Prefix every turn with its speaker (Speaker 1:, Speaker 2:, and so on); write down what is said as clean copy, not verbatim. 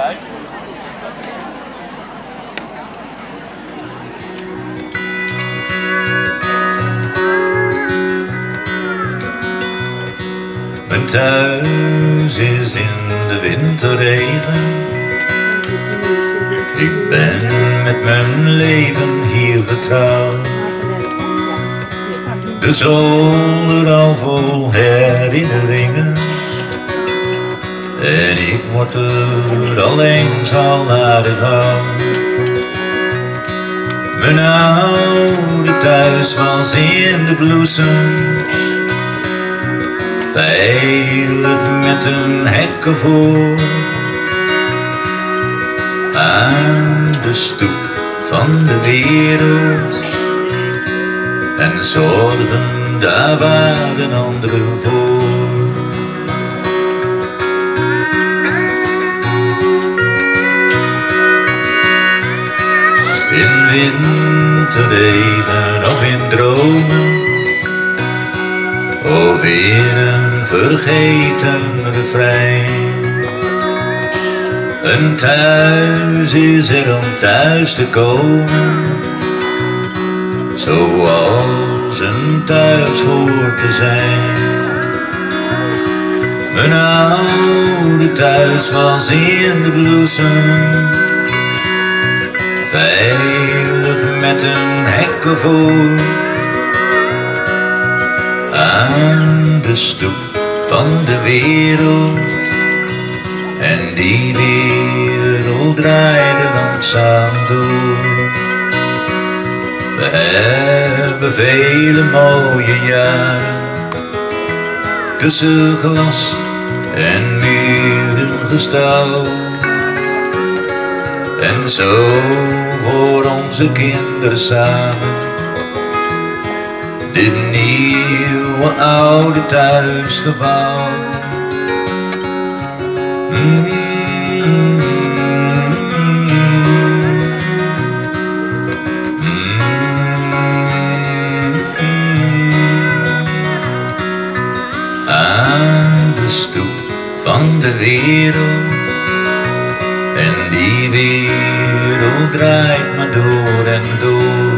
Speaker 1: Mijn thuis is in de winterregen. Ik ben met mijn leven hier vertrouwd. De zolder al vol herinneringen. En ik word er al eens al naar de gang. Mijn oude thuis was in de bloesem. Veilig met een hek ervoor. Aan de stoep van de wereld. En zorgen, daar waren anderen voor. In winterregen of in dromen. Of weer een vergeten refrein. Een thuis is er om thuis te komen. Zoals een thuis hoort te zijn. Mijn oude thuis was in de bloesem. Veilig met een hek ervoor. Aan de stoep van de wereld. En die wereld draaide langzaam door. We hebben vele mooie jaren tussen glas en muren gestaan. En zo voor onze kinderen samen dit nieuwe oude thuis gebouwd. Aan de stoep van de wereld. En die wereld draait maar door en door.